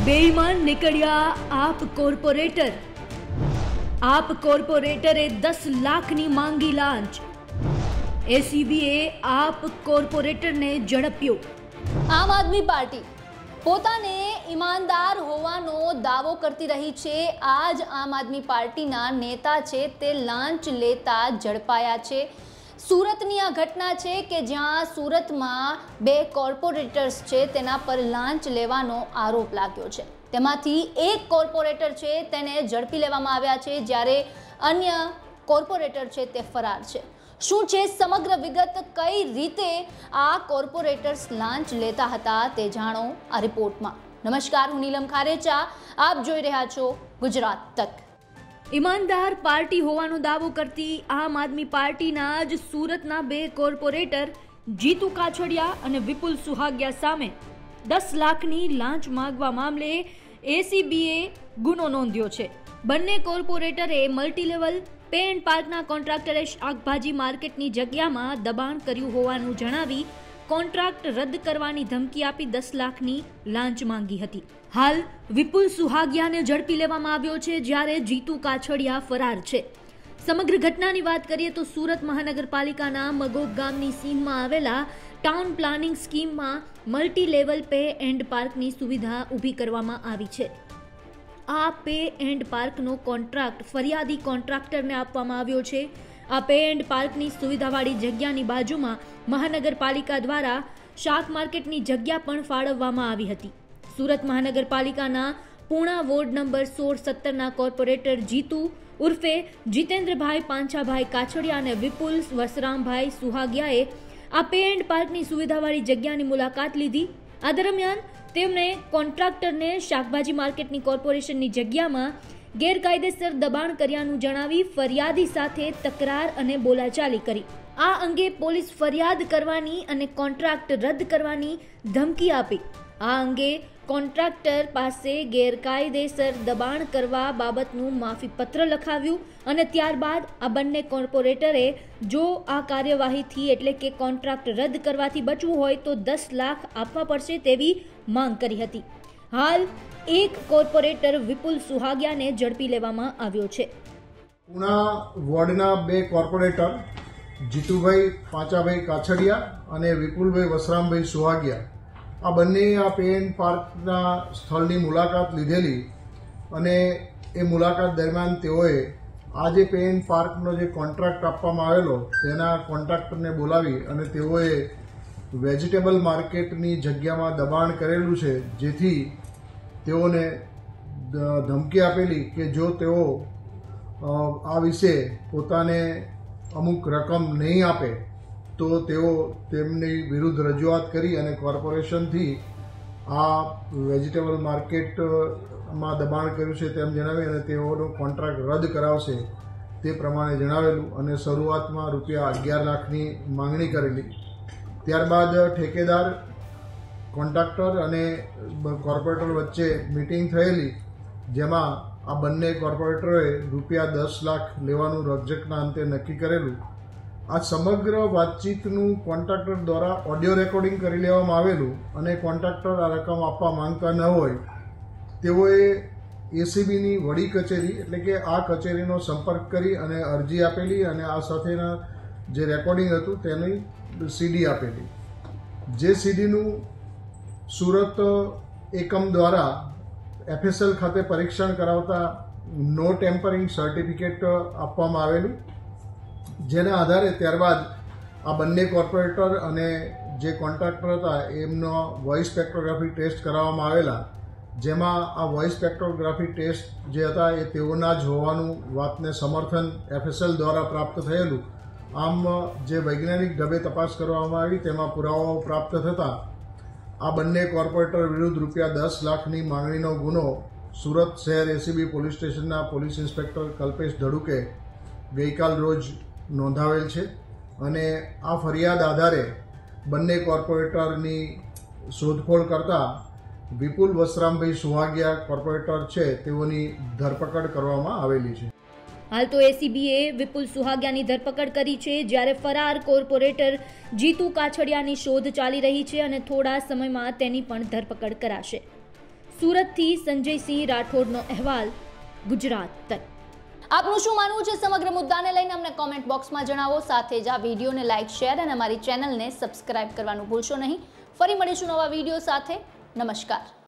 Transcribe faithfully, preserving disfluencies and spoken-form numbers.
बेईमान निकळ्या आप कोर्पोरेटर। आप कोर्पोरेटरे दस लाखनी मांगी लांच। एसीबीए आप कोर्पोरेटरने झड़प्यो। आम आदमी पार्टी પોતાને ઈમાનદાર હોવાનો દાવો કરતી રહી છે। આજ આમ આદમી પાર્ટીના નેતા છે તે લાંચ લેતા ઝડપાયા છે। સુરતની આ ઘટના છે કે જ્યાં સુરતમાં બે કોર્પોરેટર્સ છે તેના પર લાંચ લેવાનો આરોપ લાગ્યો છે। તેમાંથી એક કોર્પોરેટર છે તેને ઝડપી લેવામાં આવ્યા છે, જ્યારે અન્ય કોર્પોરેટર છે તે ફરાર છે। શું છે સમગ્ર વિગત, કઈ રીતે આ કોર્પોરેટર્સ લાંચ લેતા હતા તે જાણો આ રિપોર્ટમાં। નમસ્કાર, હું નીલમ ખારેચા, આપ જોઈ રહ્યા છો ગુજરાત તક। ઈમાનદાર પાર્ટી હોવાનો દાવો કરતી આમ આદમી પાર્ટીના જ સુરતના બે કોર્પોરેટર જીતુ કાછડિયા અને વિપુલ સુહાગિયા સામે દસ લાખની લાંચ માંગવા મામલે એસીબીએ ગુનો નોંધ્યો છે। બંને કોર્પોરેટરે મલ્ટીલેવલ પે એન્ડ પાર્કના કોન્ટ્રાક્ટરે શાકભાજી માર્કેટની જગ્યામાં દબાણ કર્યું હોવાનું જણાવી કોન્ટ્રાક્ટ રદ કરવાની ધમકી આપી દસ લાખની લાંચ માંગી હતી। હાલ વિપુલ સુહાગિયાને ઝડપી લેવામાં આવ્યો છે, જ્યારે જીતુ કાછડિયા ફરાર છે। સમગ્ર ઘટનાની વાત કરીએ તો સુરત મહાનગરપાલિકાના મગોબ ગામની સીમમાં આવેલા ટાઉન પ્લાનિંગ સ્કીમમાં મલ્ટી લેવલ પે એન્ડ પાર્કની સુવિધા ઊભી કરવામાં આવી છે। આ પે એન્ડ પાર્કનો કોન્ટ્રાક્ટ ફરિયાદી કોન્ટ્રાક્ટરને આપવામાં આવ્યો છે। આ પે એન્ડ પાર્કની સુવિધાવાળી જગ્યાની બાજુમાં મહાનગરપાલિકા દ્વારા શાક માર્કેટની જગ્યા પણ ફાળવવામાં આવી હતી। સુરત મહાનગરપાલિકાના પૂણા વોર્ડ નંબર સોળ સત્તરના કોર્પોરેટર જીતુ ઉર્ફે જીતેન્દ્રભાઈ પાંચાભાઈ કાછડિયા અને વિપુલ વસરામભાઈ સુહાગિયાએ આ પે એન્ડ પાર્કની સુવિધાવાળી જગ્યાની મુલાકાત લીધી। આ દરમિયાન તેમણે કોન્ટ્રાક્ટરને શાકભાજી માર્કેટની કોર્પોરેશનની જગ્યામાં ગેરકાયદેસર દબાણ કર્યાનું જણાવી ફરિયાદી સાથે તકરાર અને બોલાચાલી કરી। આ અંગે પોલીસ ફરિયાદ કરવાની અને કોન્ટ્રાક્ટ રદ કરવાની ધમકી આપી। આ અંગે કોન્ટ્રાક્ટર પાસે ગેરકાયદેસર દબાણ કરવા બાબતનું માફીપત્ર લખાવ્યું અને ત્યારબાદ આ બંને કોર્પોરેટરે જો આ કાર્યવાહીથી એટલે કે કોન્ટ્રાક્ટ રદ કરવાથી બચવું હોય તો દસ લાખ આપવા પડશે તેવી માંગ કરી હતી। હાલ એક કોર્પોરેટર વિપુલ સુહાગિયાને ઝડપી લેવામાં આવ્યો છે। પૂણા વોર્ડના બે કોર્પોરેટર જીતુભાઈ પાંચાભાઈ કાછડિયા અને વિપુલભાઈ વસરામભાઈ સુહાગિયા આ બંને આ પે એન્ડ પાર્કના સ્થળની મુલાકાત લીધેલી અને એ મુલાકાત દરમિયાન તેઓએ આ જે પે એન્ડ પાર્કનો જે કોન્ટ્રાક્ટ આપવામાં આવેલો તેના કોન્ટ્રાક્ટરને બોલાવી અને તેઓએ વેજીટેબલ માર્કેટની જગ્યામાં દબાણ કરેલું છે, જેથી તેઓને ધમકી આપેલી કે જો તેઓ આ વિશે પોતાને અમુક રકમ નહીં આપે તો તેઓ તેમની વિરુદ્ધ રજૂઆત કરી અને કોર્પોરેશનથી આ વેજીટેબલ માર્કેટમાં દબાણ કર્યું છે તેમ જણાવી અને તેઓનો કોન્ટ્રાક્ટ રદ કરાવશે તે પ્રમાણે જણાવેલું અને શરૂઆતમાં રૂપિયા અગિયાર લાખની માંગણી કરેલી। ત્યારબાદ ઠેકેદાર, કોન્ટ્રાક્ટર અને કોર્પોરેટર વચ્ચે મિટિંગ થયેલી, જેમાં આ બંને કોર્પોરેટરોએ રૂપિયા દસ લાખ લેવાનું રકઝકના અંતે નક્કી કરેલું। આ સમગ્ર વાતચીતનું કોન્ટ્રાક્ટર દ્વારા ઓડિયો રેકોર્ડિંગ કરી લેવામાં આવેલું અને કોન્ટ્રાક્ટર આ રકમ આપવા માંગતા ન હોય તેઓએ એસીબીની વડી કચેરી એટલે કે આ કચેરીનો સંપર્ક કરી અને અરજી આપેલી અને આ સાથેના જે રેકોર્ડિંગ હતું તેની સીડી આપેલી। જે સીડીનું સુરત એકમ દ્વારા એફએસએલ ખાતે પરીક્ષણ કરાવતા નો ટેમ્પરિંગ સર્ટિફિકેટ આપવામાં આવેલું, જેના આધારે ત્યારબાદ આ બંને કોર્પોરેટર અને જે કોન્ટ્રાક્ટર હતા એમનો વોઇસ સ્પેક્ટ્રોગ્રાફી ટેસ્ટ કરાવવામાં આવેલા, જેમાં આ વોઇસ સ્પેક્ટ્રોગ્રાફી ટેસ્ટ જે હતા એ તેઓના જ હોવાનું વાતને સમર્થન એફએસએલ દ્વારા પ્રાપ્ત થયેલું। આમ જે વૈજ્ઞાનિક ઢબે તપાસ કરવામાં આવી તેમાં પુરાવાઓ પ્રાપ્ત થતાં આ બંને કોર્પોરેટર વિરુદ્ધ રૂપિયા દસ લાખની માંગણીનો ગુનો સુરત શહેર એસીબી પોલીસ સ્ટેશનના પોલીસ ઇન્સ્પેક્ટર કલ્પેશ ધડુકે ગઈકાલ રોજ નોંધાવેલ છે અને આ ફરિયાદ આધારે બંને કોર્પોરેટરની શોધખોળ કરતા વિપુલ વસરામભાઈ સુહાગિયા કોર્પોરેટર છે તેઓની ધરપકડ કરવામાં આવેલી છે। હાલ તો એસીબીએ વિપુલ સુહાગિયાની ધરપકડ કરી છે, જ્યારે ફરાર કોર્પોરેટર જીતુ કાછડિયાની શોધ ચાલી રહી છે અને થોડા સમયમાં તેની પણ ધરપકડ કરાશે। સુરતથી સંજયસિંહ રાઠોડનો અહેવાલ, ગુજરાત તક। આપનું શું માનવું છે સમગ્ર મુદ્દાને લઈને અમને કોમેન્ટ બોક્સમાં જણાવો। સાથે જ આ વિડીયોને લાઇક, શેર અને અમારી ચેનલને સબસ્ક્રાઇબ કરવાનું ભૂલશો નહીં। ફરી મળીશું નવા વિડીયો સાથે। નમસ્કાર।